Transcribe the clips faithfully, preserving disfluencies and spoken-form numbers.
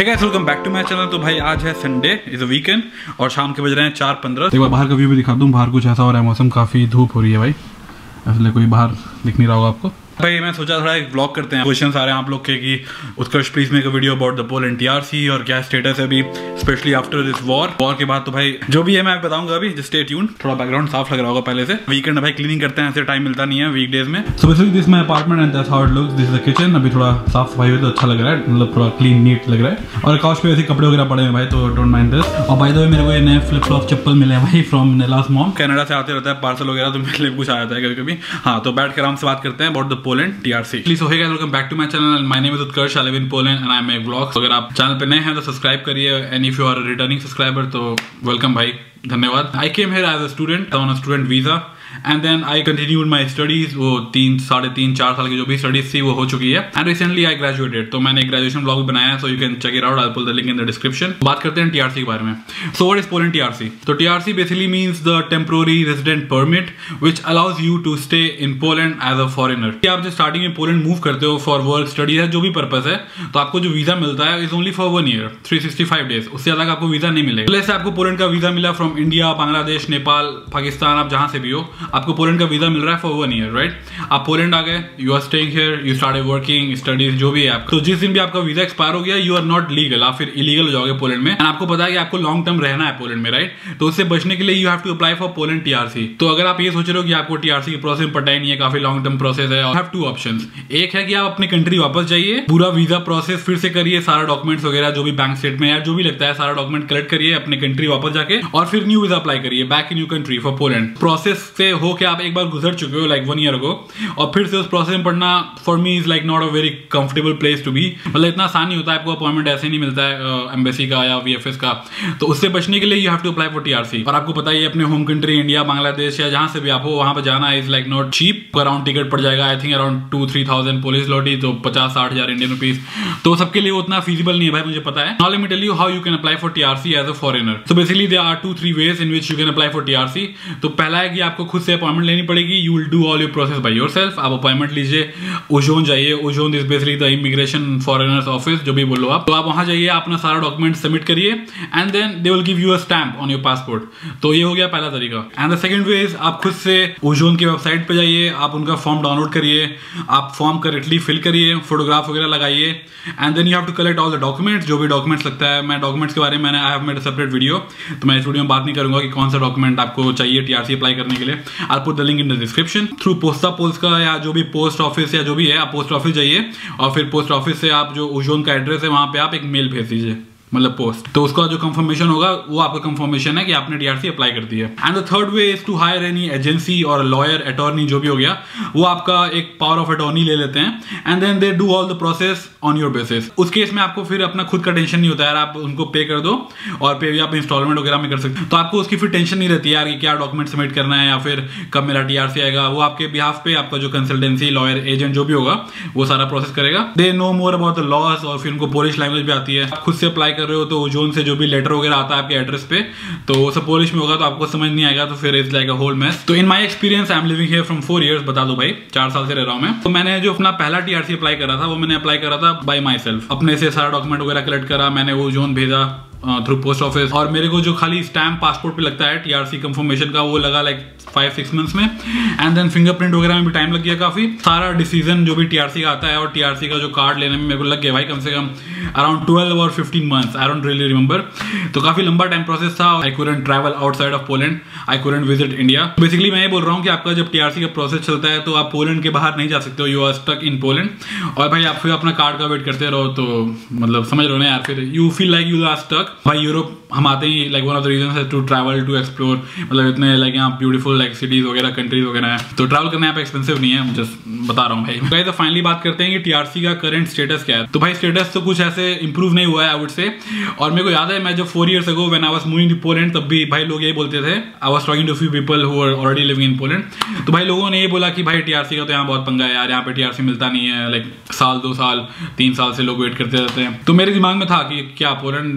Hey guys, welcome back to my channel. तो भाई आज है संडे, इज अ वीकेंड और शाम के बज रहे हैं चार पंद्रह। एक बार बाहर का व्यू भी दिखा दूं। बाहर कुछ ऐसा हो रहा है, मौसम काफ़ी धूप हो रही है भाई, इसलिए कोई बाहर दिख नहीं रहा होगा आपको। भाई मैं सोचा थोड़ा एक व्लॉग करते हैं। क्वेश्चन आ रहे हैं आप लोग के कि Utkarsh please make a video about the Poland TRC और क्या स्टेटस है अभी, specially after this war. War के बाद तो भाई जो भी है मैं बताऊंगा अभी, जस्ट स्टे ट्यून्ड। थोड़ा बैकग्राउंड साफ लग रहा होगा पहले से। वीकेंड भाई क्लीनिंग करते हैं, ऐसे टाइम मिलता नहीं है वीकडेज में। So basically this my apartment and that's how it looks. This is the kitchen. अभी थोड़ा साफ सफाई हुई तो अच्छा लग रहा है, मतलब थोड़ा क्लीन नीट लग रहा है। और काउच पे ऐसे कपड़े वगैरह पड़े हैं भाई, तो डोंट माइंड दिस। और बाय द वे मेरे को ये नए फ्लिप फ्लॉप चप्पल मिले हैं भाई फ्रॉम नेलास मॉम। कनाडा से आते रहता है पार्सल वगैरह, तो मेरे लिए कुछ आ जाता है कभी कभी। हाँ, तो बैठ कर आराम से बात करते हैं about the Poland TRC. So hey guys, welcome back to my channel. My name is Utkarsh. I live in Poland and I make vlogs. अगर आप चैनल पे नए हैं तो सब्सक्राइब करिए, and if you are a returning subscriber तो welcome भाई, धन्यवाद। I came here as a student on a student visa and then I continued my studies। वो तीन साढ़े तीन चार साल की जो भी स्टडीज थी वो हो चुकी है and recently I graduated। तो मैंने एक ग्रेजुएशन ब्लॉग भी बनाया है, so you can check it out। I'll put the link in the description। बात करते हैं टीआरसी के बारे में। So what is Poland T R C? तो T R C basically means the temporary resident permit which allows you to stay in Poland as a foreigner। आप जब starting में पोलैंड मूव करते हो फॉर वर्क स्टडी है जो भी purpose है, तो आपको जो वीजा मिलता है is only for one year, three sixty five days. उससे ज्यादा आपको वीजा नहीं मिलेगा। पहले से आपको पोलैंड का वीजा मिला फ्रॉम इंडिया, बांग्लादेश, नेपाल, पाकिस्तान, आप जहां से भी हो, आपको पोलैंड का वीजा मिल रहा है फॉर वन ईयर, राइट। आप पोलैंड आ गए, you are staying here, you started working, studies जो भी है आपका। तो जिस दिन भी आपका वीजा एक्सपायर हो गया, यू आर नॉट लीगल, आप फिर इलीगल हो जाओगे पोलैंड में। एंड आपको पता है कि आपको लॉन्ग टर्म रहना है पोलैंड में, राइट। तो उससे बचने के लिए you have to apply for Poland TRC. तो अगर आप ये सोच रहे हो कि आपको टीआरसी की प्रोसेस पता ही नहीं है, काफी लॉन्ग टर्म प्रोसेस है, हैव टू ऑप्शंस। एक है कि आप अपनी कंट्री वापस जाइए, पूरा वीजा प्रोसेस फिर से करिए, सारा डॉक्यूमेंट्स वगैरह जो भी बैंक स्टेटमेंट या जो भी लगता है सारा डॉक्यूमेंट कलेक्ट करिए अपने कंट्री वापस जाके, और फिर न्यू वीजा अप्लाई करिए back in new country for Poland. Process से हो के आप एक बार गुजर चुके हो लाइक वन ईयर को, और फिर से उस प्रोसेस में पढ़ना for me is like not a very comfortable place to be. मतलब इतना आसान नहीं होता है, आपको अपॉइंटमेंट ऐसे नहीं मिलता है एम्बेसी का या वीएफएस का। तो उससे बचने के लिए you have to apply for TRC. और आपको पता ही है अपने होम कंट्री इंडिया, बांग्लादेश या जहां से भी आप हो, वहां पर जाना is like not cheap. Around ticket पड़ जाएगा I think around two three thousand Polish zloty, तो पचास साठ हजार इंडियन रुपीज। तो सबके लिए उतना फीजिबल नहीं है भाई, मुझे पता है। Now let me tell you how you can apply for TRC as a foreigner. So basically there are two three ways in which you can apply for TRC. तो पहला है कि आपको खुद से अपॉइंटमेंट लेनी पड़ेगी। You will do all your process by yourself. आप अपॉइंटमेंट लीजिए, ओजोन जाइए। ओजोन is basically the immigration foreigners office, जो भी बोलो आप। तो आप वहां जाइए, अपना सारा डॉक्यूमेंट सबमिट करिए and then they will give you a stamp on your passport. तो ये हो गया पहला तरीका। And the second way is आप खुद से ओजोन की वेबसाइट पे जाइए, आप उनका फॉर्म डाउनलोड करिए, आप फॉर्म करेक्टली फिल करिए, फोटोग्राफ वगैरह लगाइए, and then you have to collect all the documents, जो भी डॉक्यूमेंट्स लगता है। मैं डॉक्यूमेंट्स के बारे में मैंने I have made a separate video, तो मैं इस वीडियो में बात नहीं करूंगा कि कौन सा डॉक्यूमेंट आपको चाहिए टीआरसी अप्लाई करने के लिए। I put the link in the description. Through पोस्टा पोस्ट का या जो भी पोस्ट ऑफिस या जो भी है, आप पोस्ट ऑफिस जाइए और फिर पोस्ट ऑफिस से आप जो ओजोन का एड्रेस है वहां पे आप एक मेल भेज दीजिए, मतलब पोस्ट। तो उसका जो कंफर्मेशन होगा वो आपका कंफर्मेशन है कि आपने टीआरसी अप्लाई कर दिया। And the third way is to hire any agency और लॉयर, अटॉर्नी जो भी हो गया, वो आपका एक पावर ऑफ अटॉर्नी ले लेते हैं and then they do all the process on your basis. उस केस में आपको फिर अपना खुद का टेंशन नहीं होता है, आप उनको पे कर दो और पे भी आप इंस्टॉलमेंट वगैरह में कर सकते हैं। तो आपको उसकी फिर टेंशन नहीं रहती यार कि क्या डॉक्यूमेंट सबमिट करना है या फिर कब मेरा टीआरसी आएगा। वो आपके बिहाफ पे आपका जो कंसल्टेंसी, लॉयर, एजेंट जो भी होगा वो सारा प्रोसेस करेगा। They know more about the laws, और फिर उनको पोलिश लैंग्वेज भी आती है। आप खुद से अप्लाई कर रहे हो तो ओजोन से जो भी लेटर वगैरह आता है आपके एड्रेस पे, तो वो सब पोलिश में होगा, तो आपको समझ नहीं आएगा, तो फिर it's like a whole mess. तो in my experience I am living here from four years, बता दो भाई, चार साल से रह रहा हूं मैं। तो मैंने जो अपना पहला टीआरसी अप्लाई करा था वो मैंने अप्लाई करा था बाय माई सेल्फ। अपने से सारा डॉक्यूमेंट वगैरह कलेक्ट करा, मैंने ओजोन भेजा थ्रू पोस्ट ऑफिस, और मेरे को जो खाली स्टैम्प पासपोर्ट पे लगता है टीआरसी कंफर्मेशन का, वो लगा लाइक फाइव सिक्स मंथ्स में। एंड देन फिंगरप्रिंट वगैरह में भी टाइम लग गया काफी। सारा डिसीजन जो भी टीआरसी का आता है और टीआरसी का जो कार्ड लेने में मेरे को लग गया भाई कम से कम अराउंड ट्वेल्व और fifteen months, I don't really remember. तो काफी लंबा टाइम प्रोसेस था। I couldn't travel outside of Poland, I couldn't visit India. Basically मैं ये बोल रहा हूँ कि आपका जब टीआरसी का प्रोसेस चलता है तो आप पोलैंड के बाहर नहीं जा सकते हो, you are stuck in Poland. और भाई आप फिर अपना कार्ड का वेट करते रहो, तो मतलब समझ रहे हो ना यार, फिर you feel like you are stuck. भाई यूरोप हम आते ही like one of the reasons है टू ट्रैवल, टू एक्सप्लोर। मतलब इतने लाइक यहाँ ब्यूटीफुल लाइक सिटीज वगैरह, कंट्रीज वगैरह है, तो ट्रैवल करना यहाँ पे एक्सपेंसिव नहीं है, जस्ट बता रहा हूँ भाई। गाइस, तो फाइनली बात करते हैं कि टीआरसी का करंट स्टेटस क्या है। तो भाई स्टेटस तो कुछ ऐसे इंप्रूव नहीं हुआ है आई वुड से। और मेरे को याद है मैं जब four years ago when I was moving to Poland, तब भी भाई लोग ये बोलते थे, I was talking to few people who are already living in Poland, तो भाई लोगों ने ये बोला कि भाई टीआरसी का तो यहाँ बहुत पंगा है यार, यहाँ पे टीआरसी मिलता नहीं है, लाइक साल दो साल तीन साल से लोग वेट करते रहते हैं। तो मेरे दिमाग में था कि क्या Poland, is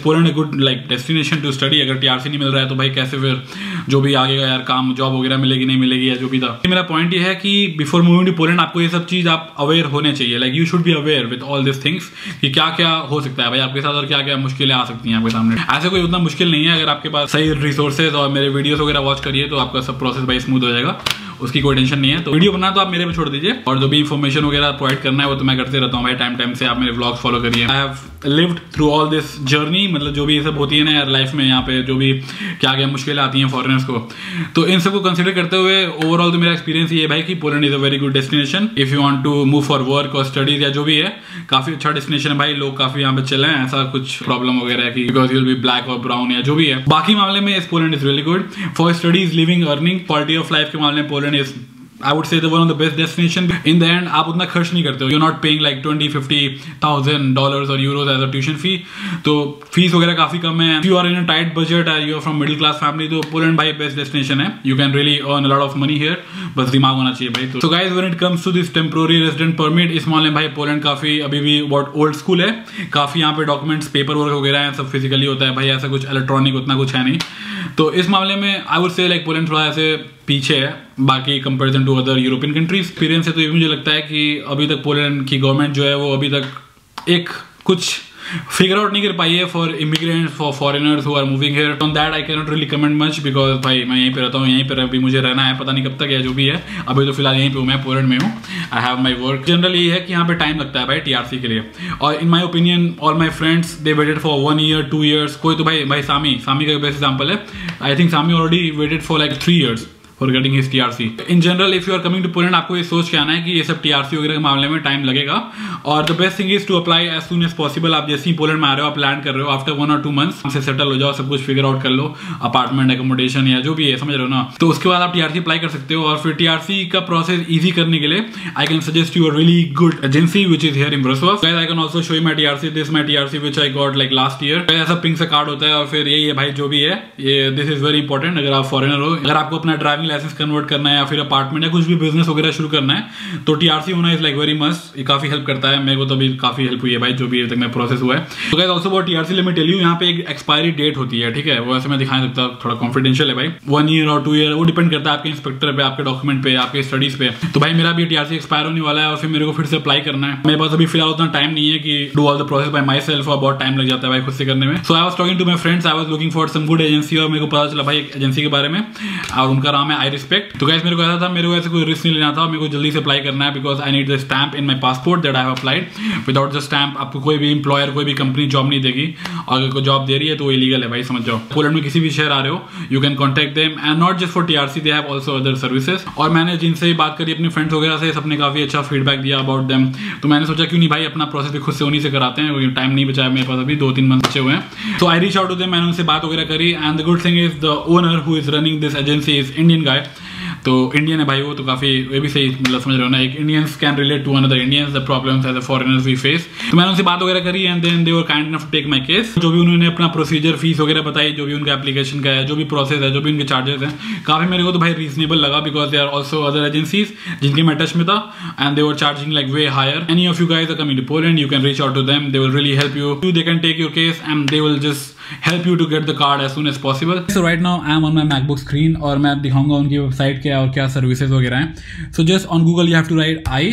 Poland a good like destination to study? अगर टीआरसी नहीं मिल रहा है तो भाई कैसे फिर जो भी आगे का यार काम जॉब वगैरह मिलेगी नहीं मिलेगी या जो भी था। मेरा पॉइंट ये है कि बिफोर मूविंग टू पोलैंड आपको ये सब चीज आप अवेयर होने चाहिए, like you should be aware with all this things कि क्या क्या हो सकता है भाई आपके साथ और क्या क्या मुश्किलें आ सकती हैं आपके सामने। ऐसे कोई उतना मुश्किल नहीं है अगर आपके पास सही रिसोर्सेज और मेरे वीडियोस वगैरह वॉच करिए तो आपका सब प्रोसेस भाई स्मूथ हो जाएगा, उसकी कोई टेंशन नहीं है। तो वीडियो बनाना तो आप मेरे पे छोड़ दीजिए और जो भी इन्फॉर्मेशन वगैरह प्रोवाइड करना है वो तो मैं करते रहता हूँ भाई टाइम टाइम से। आप मेरे व्लॉग्स फॉलो करिए। I have lived through all this journey, मतलब जो भी ये सब होती है ना यार लाइफ में, यहाँ पे जो भी क्या क्या मुश्किलें आती हैं फॉरेनर्स को, तो इन सबको कंसिडर करते हुए ओवरऑल तो मेरा एक्सपीरियंस ये है भाई कि Poland is a very good destination if you want to move for work और स्टडीज या जो भी है। काफी अच्छा डेस्टिनेशन है भाई, लोग काफी यहाँ पे चले हैं, ऐसा कुछ प्रॉब्लम वगैरह है कि because you will be black और ब्राउन या जो भी है। बाकी मामले में Poland is really good for studies, living, earning, quality of life के मामले में Poland is I would say the one of the best destination. In the end, आप उतना खर्च नहीं करते हो. You're not paying like twenty, fifty thousand dollars or euros as a tuition fee. तो फीस वगैरह काफी कम है. If you are in a tight budget and you are from middle class family, तो Poland भाई best destination है. You can really earn a lot of money here. बस दिमाग होना चाहिए भाई. तो so guys, when it comes to this temporary resident permit, इस मामले में भाई Poland काफी अभी भी बहुत old school है. काफी यहाँ पे डॉक्यूमेंट्स, पेपर वर्क वगैरह है, सब फिजिकली होता है भाई, ऐसा कुछ इलेक्ट्रॉनिक उतना कुछ है नहीं. तो इस मामले में I would say like Poland थोड़ा ऐसे पीछे है बाकी comparison to other European countries. Experience है तो ये मुझे लगता है कि अभी तक पोलैंड की गवर्नमेंट जो है वो अभी तक एक कुछ फिगर आउट नहीं कर पाई है for immigrants, for foreigners who are moving here. On that I can not really comment much because भाई मैं यहीं पे रहता हूँ, यहीं पे अभी मुझे रहना है, पता नहीं कब तक है जो भी है. अभी तो फिलहाल यहीं पे हूँ, मैं पोलैंड में हूँ. I have my work. Generally ये है कि यहाँ पे टाइम लगता है भाई टीआरसी के लिए. और in my opinion all my friends they waited for one year two years. कोई तो भाई भाई सामी सामी का बेस्ट एग्जाम्पल है. I think Sami already waited for like three years for getting his T R C. In general, if you are coming to Poland, आपको ये सोच के आना है कि ये सब T R C वगैरह के मामले में टाइम लगेगा. और the best thing is to apply as soon as possible. आप जैसे ही पोलैंड में आ रहे हो, आप लैंड कर रहे हो, आफ्टर वन और टू मंथ्स से सेटल हो जाओ, सब कुछ फिगर आउट कर लो, अपार्टमेंट, एकोमोडेशन या जो भी है, समझ रहे हो ना. तो उसके बाद आप T R C अप्लाई कर सकते हो. और फिर T R C का प्रोसेस ईजी करने के लिए I can suggest you a really good agency which is here in Brasov. Guys, I can also show you my T R C. This my T R C which I got like last year. ऐसा pink सा card होता है और फिर यही है भाई जो भी है ये. दिस इज वेरी इंपॉर्टेंट अगर आप फॉरेनर हो. अगर आपको अपना ड्राइविंग लाइसेंस कन्वर्ट करना या फिर अपार्टमेंट या कुछ भी बिजनेस वगैरह शुरू करना है तो टीआरसी होना इज लाइक वेरी मस्ट. ये काफी हेल्प करता है. मेरे को तो अभी काफी हेल्प हुई है भाई जो भी अभी तक मैं प्रोसेस हुआ है. तो guys also about TRC let me tell you, यहाँ पे एक एक्सपायरी डेट होती है, ठीक है. वो ऐसे मैं दिखा नहीं सकता, थोड़ा कॉन्फिडेंशियल है भाई. वन ईयर और टू ईयर वो डिपेंड करता है आपके इंस्पेक्टर पे, आपके डॉक्यूमेंट पे, आपके स्टडीज पे. तो भाई मेरा भी टीआरसी एक्सपायर होने वाला है और फिर मेरे को फिर से अप्लाई करना है. मेरे पास अभी फिलहाल उतना टाइम नहीं है कि do all the process by myself, और बहुत टाइम लग जाता है भाई खुद से करने में. So I was talking to my friends, I was looking for some good agency और मेरे को पता चला भाई एक एजेंसी के बारे में और उनका नाम है आई रिस्पेक्ट. तो गाइस मेरे को ऐसा था, मेरे को ऐसे कोई रिस्क नहीं लेना था, मेरे को जल्दी से अप्लाई करना है because I need the stamp in my passport that I have applied. Without the stamp आपको कोई भी एम्प्लॉयर, कोई भी कंपनी जॉब नहीं देगी. और अगर कोई जॉब दे रही है तो वो इलीगल है भाई, समझ जाओ. पोलैंड में किसी भी शहर आ रहे हो, you can contact them and not just for TRC, they have also other services. और मैंने जिनसे बात करी अपने फ्रेंड्स वगैरह से, सबने काफी अच्छा फीडबैक दिया अबाउट देम. तो मैंने सोचा क्यों नहीं भाई अपना प्रोसेस भी खुद से उन्हीं से कराते हैं, क्योंकि टाइम नहीं बचाया मेरे पास, अभी दो तीन मंथ बचे हुए हैं. तो I reach out to them, मैंने उनसे बात वगैरह करी. And the good thing is the owner who is running this agency is Indian guy. तो इंडियन है भाई वो, तो काफी ये भी सही मतलब समझ रहे हो ना, एक Indians can relate to another Indians the problems as a foreigners we face. तो मैंने उनसे बात वगैरह करी and then they were kind enough to take my case. जो भी उन्होंने अपना प्रोसीजर, फीस वगैरह बताई, जो भी उनका एप्लीकेशन का है, जो भी प्रोसेस है, जो भी उनके चार्जेस हैं, काफी मेरे को तो भाई रीजनेबल लगा because they are also other agencies जिनके मैं टच में था and they were charging like way higher. Any of you guys are coming to Poland, you can reach out to them, they will really help you. They can take your case and they will just help you to get the card as soon as possible. So right now I am on my MacBook screen और मैं दिखाऊंगा उनकी website क्या है और क्या services वगैरह हैं. So just on Google you have to write I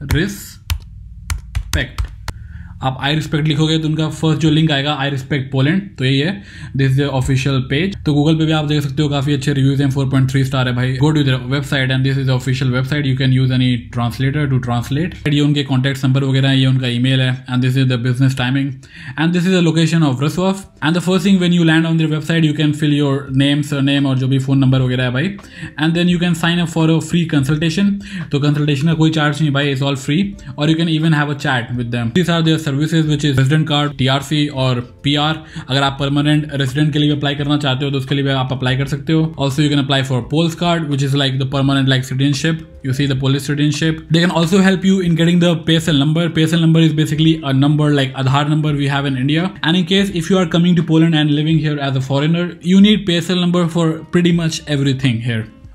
respect. आप आई रिस्पेक्ट लिखोगे तो उनका फर्स्ट जो लिंक आएगा आई रिस्पेक्ट पोलैंड, तो यही है. This is official page. तो गूगल पे भी आप देख सकते हो, काफी अच्छे रिव्यूज हैं, फोर पॉइंट थ्री स्टार है भाई. Go to the website and this is official website. You can use any translator to translate. ये उनके कॉन्टैक्ट नंबर वगैरह है, ये उनका ईमेल है. And this is the business timing and this is the location of Brasov. And the first thing when you land on the website you can fill your name, surname और जो भी phone number वगैरह है भाई. And then you can sign up for a free consultation. तो consultation का कोई charge नहीं भाई, इट्स ऑल फ्री. और you can even have a chat with them. This are their services which is resident card, TRC और PR. अगर आप permanent resident के लिए अप्लाई करना चाहते हो तो उसके लिए भी आप अप्लाई कर सकते हो. Also you can apply for Pole's card which is like the permanent like citizenship. You see the Polish citizenship. They can also help you in getting the P S L number. P S L number is basically a number like Aadhaar number we have in India. And in case if you are coming to Poland and living here as a foreigner, you need P S L number for pretty much everything here.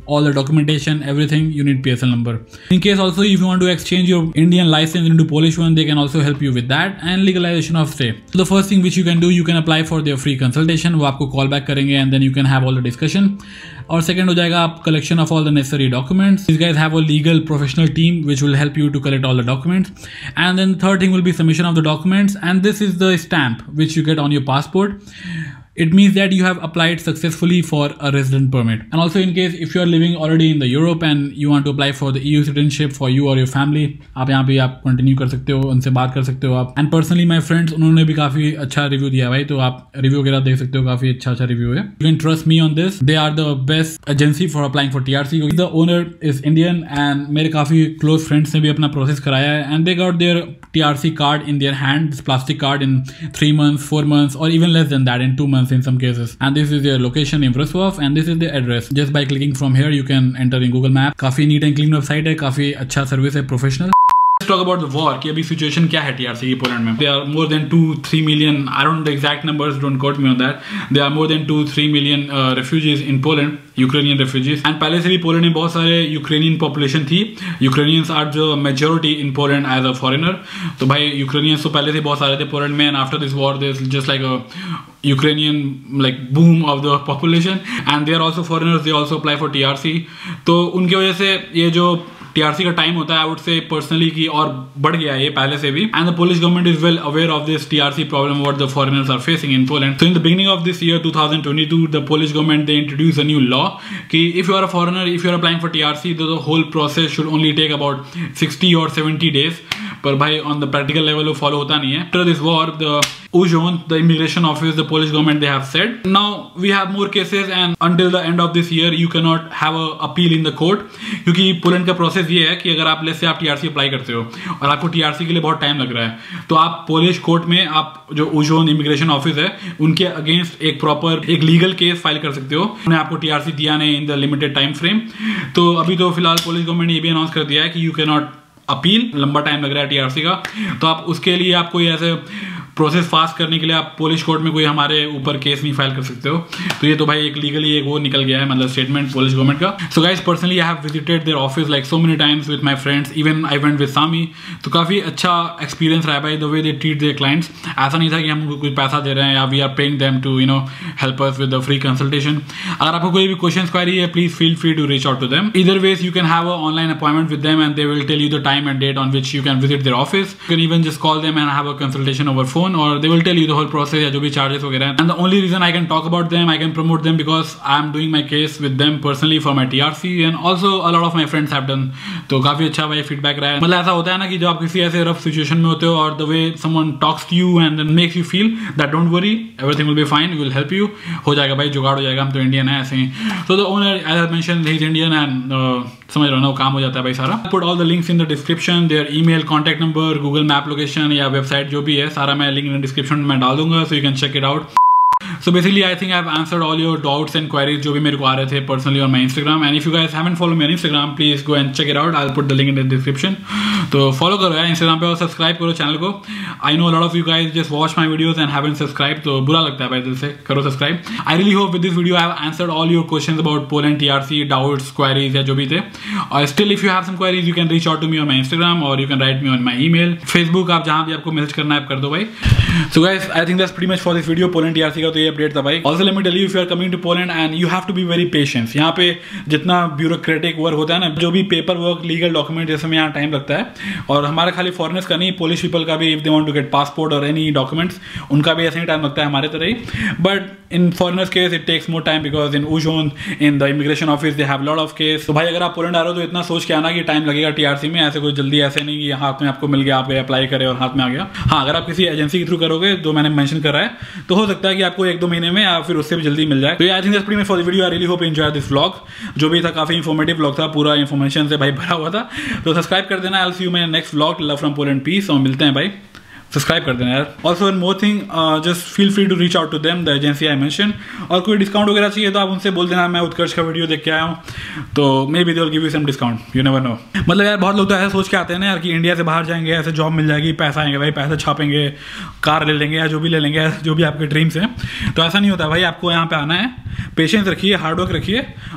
all the documentation, everything, you need P S L number. In case also if you want to exchange your Indian license into Polish one, they can also help you with that, and legalization of stay. So the first thing which you can do, you can apply for their free consultation. वो आपको call back करेंगे and then you can have all the discussion. और second हो जाएगा आप collection of all the necessary documents. These guys have a legal professional team which will help you to collect all the documents. And then the third thing will be submission of the documents, and this is the stamp which you get on your passport. It means that you have applied successfully for a resident permit. And also in case if you are living already in the Europe and you want to apply for the E U citizenship for you or your family, आप यहाँ पे आप continue कर सकते हो, उनसे बात कर सकते हो आप. And personally my friends, उन्होंने भी काफी अच्छा रिव्यू दिया भाई, तो आप रिव्यू वगैरह देख सकते हो, काफी अच्छा अच्छा रिव्यू है. You can trust me on this. They are the best agency for applying for T R C. The owner is Indian and मेरे काफी close friends ने भी अपना process कराया है, and they got their T R C card in their hand, this plastic card, in three months, four months, or even less than that, in two months in some cases. And this is their location in Wrocław, and this is the address. Just by clicking from here you can enter in Google Map. काफी neat and clean website है, काफी अच्छा service है, professional. Let's talk about the war. कि अभी situation क्या है T R C की पोलैंड में. There are more than two three million. I don't know the exact numbers. Don't quote me on that. There are more than two three million uh, refugees in Poland. Ukrainian refugees. And पहले से भी Poland में बहुत सारे Ukrainian population थी. Ukrainians are the majority in Poland as a foreigner. तो भाई Ukrainians तो पहले से बहुत सारे थे पोलैंड में, and after this war there's just like a Ukrainian like boom of the population, and they are also foreigners. They also apply for T R C. तो उनकी वजह से ये जो T R C का टाइम होता है, आई वुड से पर्सनली की और बढ़ गया है ये पहले से भी. And the Polish government is well aware of this T R C problem what the foreigners are facing in Poland. So in the beginning of this year twenty twenty-two the Polish government they introduce a new law कि if you are a foreigner, if you are applying for T R C, the whole process should only take about sixty or seventy days. पर भाई on the practical level वो follow होता नहीं है. After this war the Uzhon, the immigration office, the Polish government, they have said now we have more cases, and until the end of this year you cannot have a appeal in the court. क्योंकि Poland का process ये है कि अगर आप late से आप T R C apply करते हो और आपको T R C के लिए बहुत टाइम लग रहा है, तो आप पोलिश कोर्ट में आप जो Uzhon इमिग्रेशन ऑफिस है उनके अगेंस्ट एक प्रॉपर एक लीगल केस फाइल कर सकते हो. उन्होंने आपको T R C दिया नहीं in the limited time frame. तो अभी तो फिलहाल पोलिश गवर्नमेंट ने ये भी अनाउंस कर दिया है कि यू कैन नॉट अपील, लंबा टाइम लग रहा है T R C का. तो आप उसके लिए आपको ऐसे प्रोसेस फास्ट करने के लिए आप पोलिश कोर्ट में कोई हमारे ऊपर केस नहीं फाइल कर सकते हो. तो ये तो भाई एक लीगली एक वो निकल गया है, मतलब स्टेटमेंट पोलिश गवर्नमेंट का. So guys personally I have visited their office like so many times with my friends, even I went with Sami. तो काफ़ी अच्छा एक्सपीरियंस रहा भाई the way they treat their clients. ऐसा नहीं था कि हम उनको कुछ पैसा दे रहे हैं या we are paying them to you know help us with the free consultation. अगर आपको कोई भी क्वेश्चन क्वेरी है, please feel free to reach out to them. Either ways you can have a online appointment with them and they will tell you the time and date on which you can visit their office. You can even just call them and have a consultation over phone, और they will tell the whole process या जो भी charges वगैरह. and the only reason I can talk about them, I can promote them, because I am doing my case with them personally for my T R C, and also a lot of my friends have done. तो काफी अच्छा भाई feedback रहा है. मतलब ऐसा होता है ना कि जब आप किसी ऐसे रफ सिचुएशन में होते हो और the way someone talks to you and then makes you feel that don't worry, everything will be fine, we will help you. हो जाएगा भाई, जुगाड़ हो जाएगा, हम तो इंडियन है ऐसे ही. So the owner, as I mentioned, he is Indian, and uh, समझ रहे हो ना, वो काम हो जाता है भाई सारा. Put all the links in the description, their email, contact number, Google Map location या वेबसाइट जो भी है, सारा मैं लिंक इन डिस्क्रिप्शन में डाल दूंगा, so you can check it out. So basically I think I've answered all your doubts and queries जो भी मेरे को आ रहे थे personally on my Instagram, and if you guys haven't followed me on Instagram, please go and check it out. I'll put the link in the description. तो follow करो यार Instagram पे और subscribe करो चैनल को. I know a lot of you guys just watch my videos and haven't subscribed, तो बुरा लगता है भाई दिल से, करो subscribe. I really hope with this video I have answered all your questions about Poland T R C, doubts, queries या जो भी थे. और still if you have some queries you can reach out to me on my Instagram, or you can write me on my email. Facebook आप जहाँ भी आपको message करना है आप कर दो भाई. So guys, I think that's pretty much for this video. Poland T R C का तो ये अपडेट था भाई. Also let me tell you, if you are coming to Poland and you have to be very patient. यहाँ पे जितना bureaucratic work होता है ना, जो भी पेपर वर्क, लीगल डॉक्यूमेंट, जैसे में यहाँ टाइम लगता है. और हमारा खाली फॉरेनर्स का नहीं, पोलिश पीपल का भी, if they want to get passport और एनी डॉक्यूमेंट्स, उनका भी ऐसे ही टाइम लगता है हमारे तरह ही. But in foreigners case it takes more time, because in Uzhon, in the immigration office they have lot of case. तो भाई अगर आप पोलैंड आ रहे हो तो इतना सोच के आना कि टाइम लगेगा T R C में. ऐसे कोई जल्दी ऐसे नहीं कि हाथ में आपको मिल गया, आप अप्लाई करें और हाथ में आ गया. हाँ, अगर आप किसी एजेंसी के थ्रू करोगे, जो मैंने मेंशन करा है, तो हो सकता है कि आपको एक दो महीने में या फिर उससे भी जल्दी मिल जाए. तो I think that's pretty much for the video. I really hope you enjoy this vlog. जो भी था काफी इन्फॉर्मेटिव व्लॉग था, पूरा इन्फॉर्मेशन से भाई भरा हुआ था. तो सब्सक्राइब कर देना. I will see you my next vlog. Love from Poland, peace. और मिलते हैं भाई, सब्सक्राइब कर देना यार. Also one more thing, just feel free to reach out to them, the agency I mention. और कोई डिस्काउंट वगैरह चाहिए तो आप उनसे बोल देना मैं उत्कर्ष का वीडियो देख के आया हूँ, तो maybe they will give you some discount, you never know. मतलब यार बहुत लोग तो ऐसे सोच के आते हैं ना यार कि इंडिया से बाहर जाएंगे, ऐसे जॉब मिल जाएगी, पैसा आएंगे भाई, पैसे छापेंगे, कार ले लेंगे या जो भी ले लेंगे, जो भी आपके ड्रीम्स हैं. तो ऐसा नहीं होता भाई. आपको यहाँ पे आना है, पेशेंस रखिए, हार्डवर्क रखिए,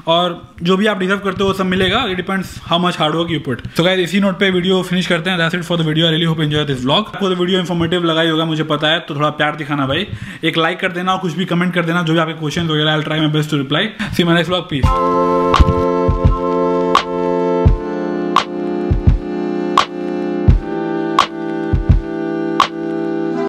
और जो भी आप डिजर्व करते हो वो सब मिलेगा। It depends how much hard work you put. So guys इसी नोट पे वीडियो फिनिश करते हैं। That's it for the video. I really hope enjoy this vlog. आपको तो वीडियो इन्फॉर्मेटिव लगा ही होगा, मुझे पता है, तो थोड़ा प्यार दिखाना भाई, एक लाइक कर देना और कुछ भी कमेंट कर देना, जो भी आपके क्वेश्चन वगैरह। I will try my best to reply. See my next vlog. Piece.